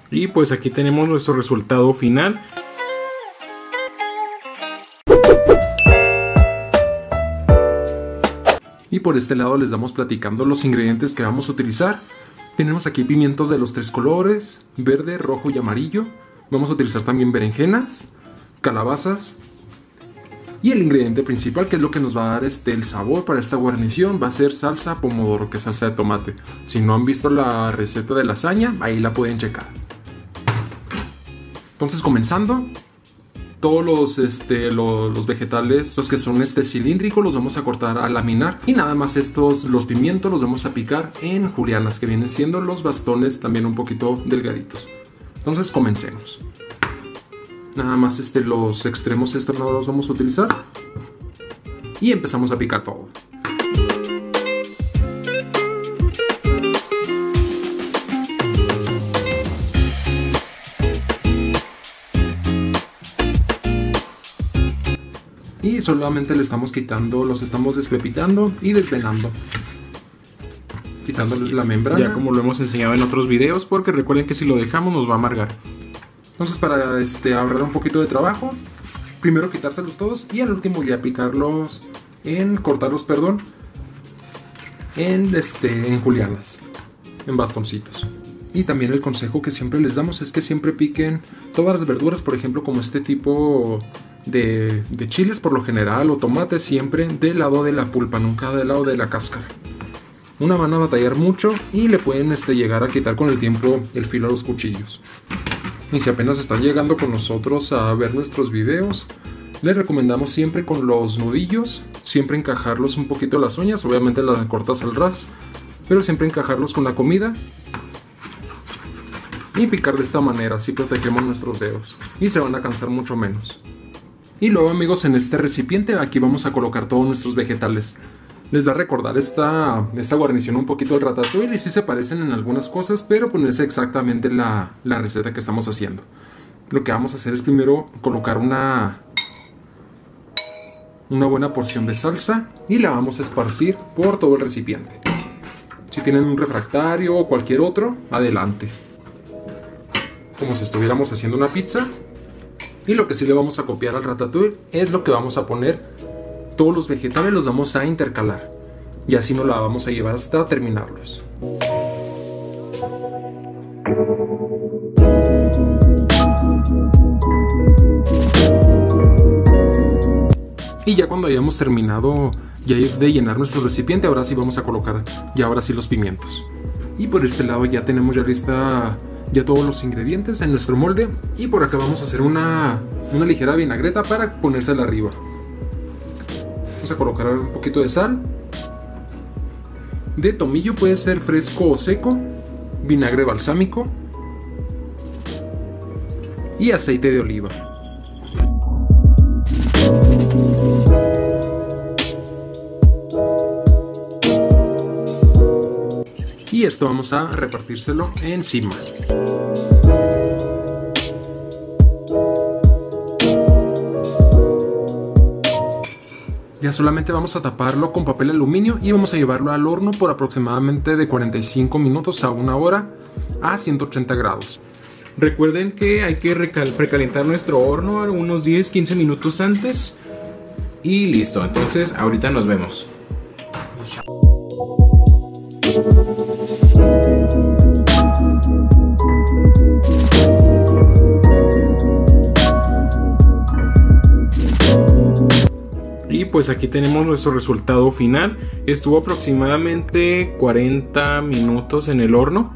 Y pues aquí tenemos nuestro resultado final. Y por este lado les damos platicando los ingredientes que vamos a utilizar. Tenemos aquí pimientos de los 3 colores, verde, rojo y amarillo. Vamos a utilizar también berenjenas, calabazas. Y el ingrediente principal, que es lo que nos va a dar el sabor para esta guarnición, va a ser salsa pomodoro, que es salsa de tomate. Si no han visto la receta de lasaña, ahí la pueden checar. Entonces, comenzando, todos los vegetales, los que son cilíndricos, los vamos a cortar a laminar. Y nada más los pimientos los vamos a picar en julianas, que vienen siendo los bastones también un poquito delgaditos. Entonces, comencemos. Nada más los extremos no los vamos a utilizar. Y empezamos a picar todo. Y solamente le estamos quitando, los estamos despepitando y desvenando, quitándoles la membrana. Ya como lo hemos enseñado en otros videos, porque recuerden que si lo dejamos nos va a amargar. Entonces, para ahorrar un poquito de trabajo, primero quitárselos todos y al último ya cortarlos, en julianas, en bastoncitos. Y también el consejo que siempre les damos es que siempre piquen todas las verduras, por ejemplo, como este tipo de chiles por lo general o tomates, siempre del lado de la pulpa, nunca del lado de la cáscara. Una van a batallar mucho y le pueden llegar a quitar con el tiempo el filo a los cuchillos. Y si apenas están llegando con nosotros a ver nuestros videos, les recomendamos siempre con los nudillos, siempre encajarlos un poquito las uñas, obviamente las cortas al ras, pero siempre encajarlos con la comida y picar de esta manera, así protegemos nuestros dedos y se van a cansar mucho menos. Y luego, amigos, en este recipiente aquí vamos a colocar todos nuestros vegetales. Les va a recordar esta guarnición un poquito al ratatouille y sí se parecen en algunas cosas, pero pues no es exactamente la receta que estamos haciendo. Lo que vamos a hacer es primero colocar una buena porción de salsa y la vamos a esparcir por todo el recipiente. Si tienen un refractario o cualquier otro, adelante. Como si estuviéramos haciendo una pizza. Y lo que sí le vamos a copiar al ratatouille es lo que vamos a poner. Todos los vegetales los vamos a intercalar y así nos la vamos a llevar hasta terminarlos. Y ya cuando hayamos terminado de llenar nuestro recipiente, ahora sí vamos a colocar los pimientos. Y por este lado ya tenemos lista todos los ingredientes en nuestro molde. Y por acá vamos a hacer una ligera vinagreta para ponérsela arriba. Vamos a colocar un poquito de sal, de tomillo, puede ser fresco o seco, vinagre balsámico y aceite de oliva. Y esto vamos a repartírselo encima. Ya solamente vamos a taparlo con papel aluminio y vamos a llevarlo al horno por aproximadamente de 45 minutos a 1 hora a 180 grados. Recuerden que hay que precalentar nuestro horno unos 10-15 minutos antes y listo. Entonces ahorita nos vemos. Y pues aquí tenemos nuestro resultado final. Estuvo aproximadamente 40 minutos en el horno.